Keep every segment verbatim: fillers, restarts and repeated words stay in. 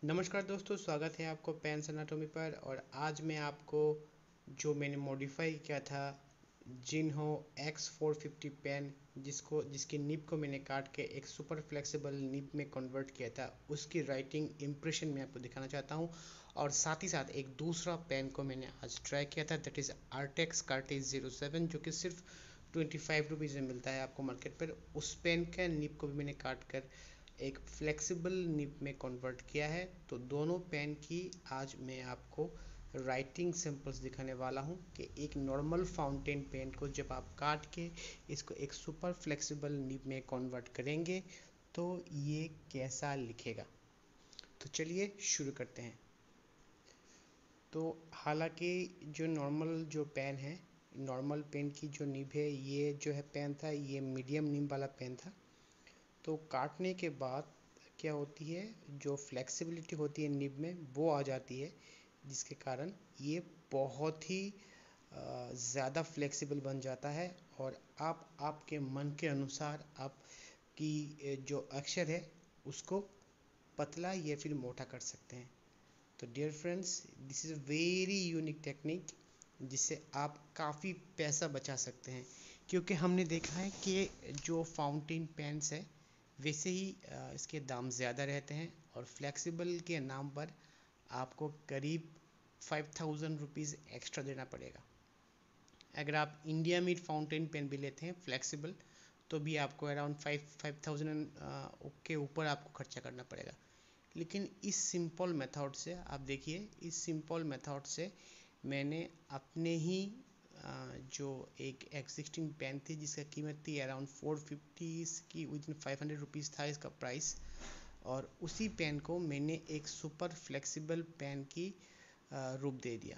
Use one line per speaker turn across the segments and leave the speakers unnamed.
नमस्कार दोस्तों, स्वागत है आपको पेन्स एनाटॉमी पर। और आज मैं आपको जो मैंने मॉडिफाई किया था Jinhao X four fifty pen, जिसको जिसकी निब को मैंने काट के एक सुपर फ्लेक्सिबल निब में कन्वर्ट किया था, उसकी राइटिंग इम्प्रेशन मैं आपको दिखाना चाहता हूँ। और साथ ही साथ एक दूसरा पेन को मैंने आज ट्राई किया था, that is Artex cartridge zero seven, जो कि सिर्फ ट्वेंटी फाइव रुपीज़ में मिलता है आपको मार्केट पर। उस पेन का निब को भी मैंने काट कर एक फ्लेक्सिबल निब में कन्वर्ट किया है। तो दोनों पेन की आज मैं आपको राइटिंग सैंपल्स दिखाने वाला हूं कि एक नॉर्मल फाउंटेन पेन को जब आप काट के इसको एक सुपर फ्लेक्सिबल निब में कन्वर्ट करेंगे तो ये कैसा लिखेगा। तो चलिए शुरू करते हैं। तो हालांकि जो नॉर्मल जो पेन है, नॉर्मल पेन की जो निब है, ये जो है पेन था, ये मीडियम निब वाला पेन था। तो काटने के बाद क्या होती है, जो फ्लेक्सिबिलिटी होती है निब में वो आ जाती है, जिसके कारण ये बहुत ही ज़्यादा फ्लेक्सिबल बन जाता है। और आप आपके मन के अनुसार आपकी जो अक्षर है उसको पतला या फिर मोटा कर सकते हैं। तो dear friends, this is a very unique technique जिससे आप काफ़ी पैसा बचा सकते हैं। क्योंकि हमने देखा है कि जो फाउंटेन पेन्स है वैसे ही इसके दाम ज़्यादा रहते हैं, और फ्लेक्सिबल के नाम पर आपको करीब फाइव थाउजेंड रुपीज़ एक्स्ट्रा देना पड़ेगा। अगर आप इंडिया मीड फाउंटेन पेन भी लेते हैं फ्लेक्सिबल, तो भी आपको अराउंड फाइव फाइव थाउजेंड के ऊपर आपको खर्चा करना पड़ेगा। लेकिन इस सिंपल मेथड से आप देखिए, इस सिंपल मेथड से मैंने अपने ही जो एक एक्सिस्टिंग पेन थी जिसका कीमत थी अराउंड फोर फिफ्टी की, within five hundred rupees था इसका प्राइस, और उसी पेन को मैंने एक सुपर फ्लेक्सिबल पेन की रूप दे दिया।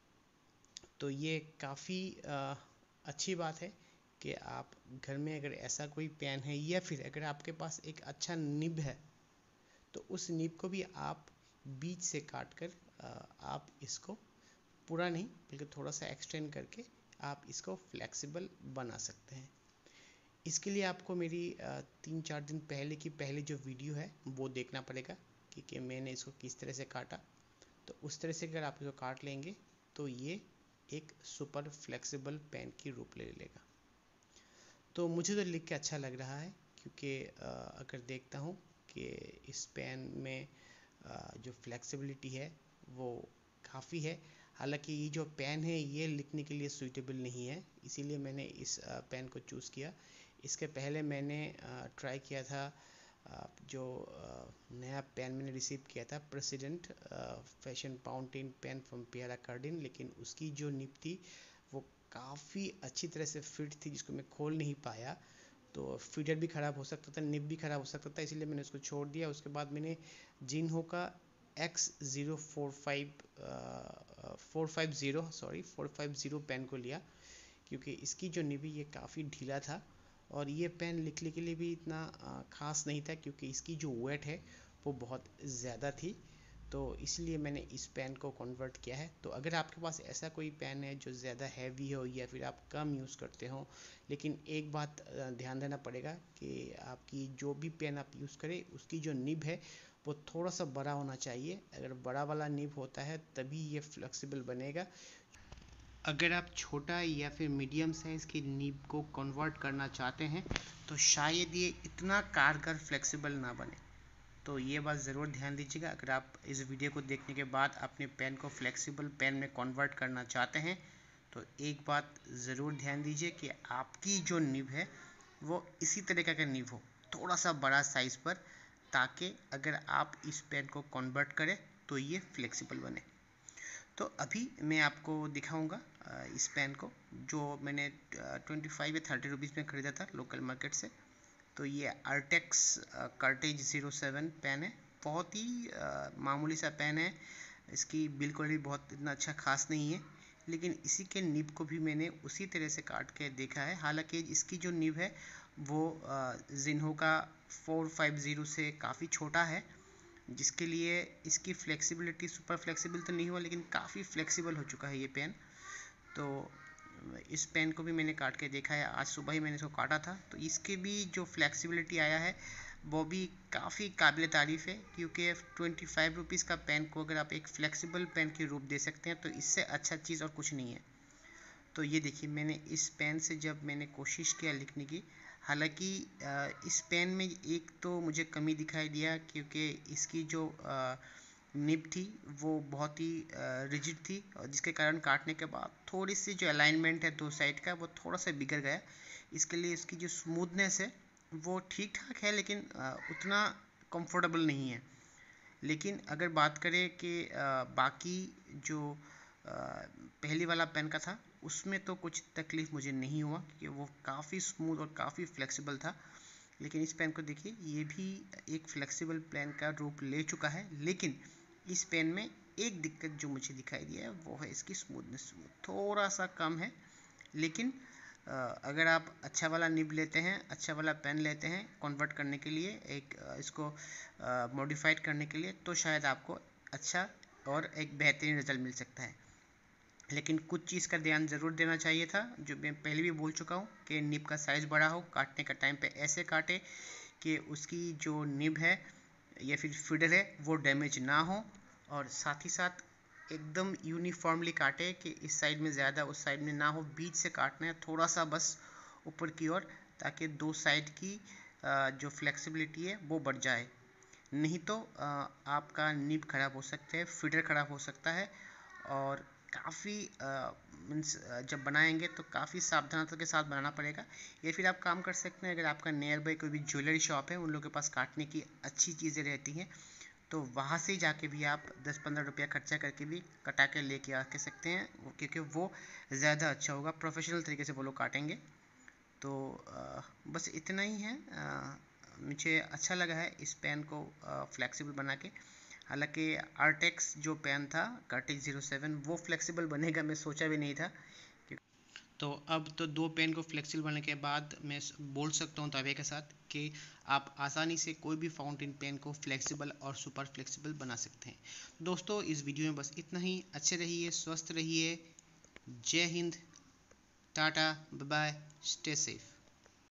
तो ये काफ़ी अच्छी बात है कि आप घर में अगर ऐसा कोई पेन है, या फिर अगर आपके पास एक अच्छा निब है, तो उस निब को भी आप बीच से काट कर आप इसको पूरा नहीं बल्कि थोड़ा सा एक्सटेंड करके आप इसको फ्लेक्सिबल बना सकते हैं। इसके लिए आपको मेरी तीन चार दिन पहले की पहले जो वीडियो है वो देखना पड़ेगा कि, कि मैंने इसको किस तरह से काटा। तो उस तरह से अगर आप इसको काट लेंगे तो ये एक सुपर फ्लेक्सिबल पेन की रूप ले लेगा। तो मुझे तो लिख के अच्छा लग रहा है, क्योंकि अगर देखता हूँ कि इस पेन में जो फ्लेक्सिबिलिटी है वो काफ़ी है। हालांकि ये जो पेन है ये लिखने के लिए सूटेबल नहीं है, इसीलिए मैंने इस पेन को चूज़ किया। इसके पहले मैंने ट्राई किया था जो नया पेन मैंने रिसीव किया था, president fashion fountain pen from Pierre Cardin, लेकिन उसकी जो निब थी वो काफ़ी अच्छी तरह से फिट थी, जिसको मैं खोल नहीं पाया। तो फीडर भी ख़राब हो सकता था, निब भी ख़राब हो सकता था, इसलिए मैंने उसको छोड़ दिया। उसके बाद मैंने जिन्हो का X zero four five four five zero sorry four five zero pen को लिया, क्योंकि इसकी जो निब ये काफ़ी ढीला था, और ये पेन लिखने के लिए भी इतना ख़ास नहीं था, क्योंकि इसकी जो वेट है वो बहुत ज़्यादा थी। तो इसलिए मैंने इस पेन को कन्वर्ट किया है। तो अगर आपके पास ऐसा कोई पेन है जो ज़्यादा हैवी हो, या फिर आप कम यूज़ करते हो, लेकिन एक बात ध्यान देना पड़ेगा कि आपकी जो भी पेन आप यूज़ करें उसकी जो निब है वो थोड़ा सा बड़ा होना चाहिए। अगर बड़ा वाला निब होता है तभी ये फ्लेक्सिबल बनेगा। अगर आप छोटा या फिर मीडियम साइज़ की निब को कन्वर्ट करना चाहते हैं तो शायद ये इतना कारगर फ्लेक्सिबल ना बने। तो ये बात ज़रूर ध्यान दीजिएगा। अगर आप इस वीडियो को देखने के बाद अपने पेन को फ्लेक्सिबल पेन में कन्वर्ट करना चाहते हैं तो एक बात ज़रूर ध्यान दीजिए कि आपकी जो निब है वो इसी तरीके का निब हो, थोड़ा सा बड़ा साइज़ पर, ताकि अगर आप इस पेन को कन्वर्ट करें तो ये फ्लेक्सिबल बने। तो अभी मैं आपको दिखाऊंगा इस पेन को, जो मैंने ट्वेंटी फाइव या थर्टी रुपीज़ में ख़रीदा था लोकल मार्केट से। तो ये Artex cartridge zero seven pen है, बहुत ही मामूली सा पेन है। इसकी बिल क्वालिटी बहुत इतना अच्छा खास नहीं है, लेकिन इसी के निब को भी मैंने उसी तरह से काट के देखा है। हालांकि इसकी जो निब है वो जिन्हो का फोर फाइव ज़ीरो से काफ़ी छोटा है, जिसके लिए इसकी फ्लेक्सिबिलिटी सुपर फ्लेक्सिबल तो नहीं हुआ, लेकिन काफ़ी फ्लेक्सिबल हो चुका है ये पेन। तो इस पेन को भी मैंने काट के देखा है, आज सुबह ही मैंने इसको काटा था। तो इसके भी जो फ्लेक्सिबिलिटी आया है वो भी काफ़ी काबिल तारीफ़ है, क्योंकि ट्वेंटी फाइव रुपीज़ का पेन को अगर आप एक फ्लेक्सिबल पेन के रूप दे सकते हैं तो इससे अच्छा चीज़ और कुछ नहीं है। तो ये देखिए, मैंने इस पेन से जब मैंने कोशिश किया लिखने की, हालांकि इस पेन में एक तो मुझे कमी दिखाई दिया, क्योंकि इसकी जो निब थी वो बहुत ही रिजिड थी, और जिसके कारण काटने के बाद थोड़ी सी जो अलाइनमेंट है दो साइड का वो थोड़ा सा बिगड़ गया। इसके लिए इसकी जो स्मूथनेस है वो ठीक ठाक है, लेकिन उतना कंफर्टेबल नहीं है। लेकिन अगर बात करें कि बाकी जो पहली वाला पेन का था उसमें तो कुछ तकलीफ़ मुझे नहीं हुआ, क्योंकि वो काफ़ी स्मूथ और काफ़ी फ्लेक्सिबल था। लेकिन इस पेन को देखिए, ये भी एक फ्लेक्सिबल पेन का रूप ले चुका है, लेकिन इस पेन में एक दिक्कत जो मुझे दिखाई दिया है वो है इसकी स्मूथनेस, थोड़ा सा कम है। लेकिन अगर आप अच्छा वाला निब लेते हैं, अच्छा वाला पेन लेते हैं कन्वर्ट करने के लिए, एक इसको मॉडिफाइड करने के लिए, तो शायद आपको अच्छा और एक बेहतरीन रिजल्ट मिल सकता है। लेकिन कुछ चीज़ का ध्यान ज़रूर देना चाहिए था, जो मैं पहले भी बोल चुका हूँ, कि निब का साइज़ बड़ा हो, काटने का टाइम पे ऐसे काटे कि उसकी जो निब है या फिर फीडर है वो डैमेज ना हो, और साथ ही साथ एकदम यूनिफॉर्मली काटे कि इस साइड में ज़्यादा उस साइड में ना हो, बीच से काटना है थोड़ा सा बस ऊपर की ओर, ताकि दो साइड की जो फ्लेक्सिबिलिटी है वो बढ़ जाए। नहीं तो आपका निब खराब हो सकता है, फीडर खराब हो सकता है, और काफ़ी मीन्स जब बनाएंगे तो काफ़ी सावधानता के साथ बनाना पड़ेगा। या फिर आप काम कर सकते हैं, अगर आपका नियर बाई कोई भी ज्वेलरी शॉप है, उन लोगों के पास काटने की अच्छी चीज़ें रहती हैं, तो वहाँ से जाके भी आप दस पंद्रह रुपया खर्चा करके भी कटा के लेके आ के सकते हैं, क्योंकि वो ज़्यादा अच्छा होगा, प्रोफेशनल तरीके से वो लोग काटेंगे। तो बस इतना ही है। मुझे अच्छा लगा है इस पेन को फ्लेक्सिबल बना के। हालांकि आर्टेक्स जो पेन था कार्टेक्स ज़ीरो सेवन वो फ्लेक्सिबल बनेगा, मैं सोचा भी नहीं था। तो अब तो दो पेन को फ्लेक्सिबल बनने के बाद मैं बोल सकता हूँ दावे के साथ कि आप आसानी से कोई भी फाउंटेन पेन को फ्लेक्सिबल और सुपर फ्लेक्सिबल बना सकते हैं। दोस्तों, इस वीडियो में बस इतना ही। अच्छे रहिए, स्वस्थ रहिए। Jai Hind, tata, bye bye, stay safe.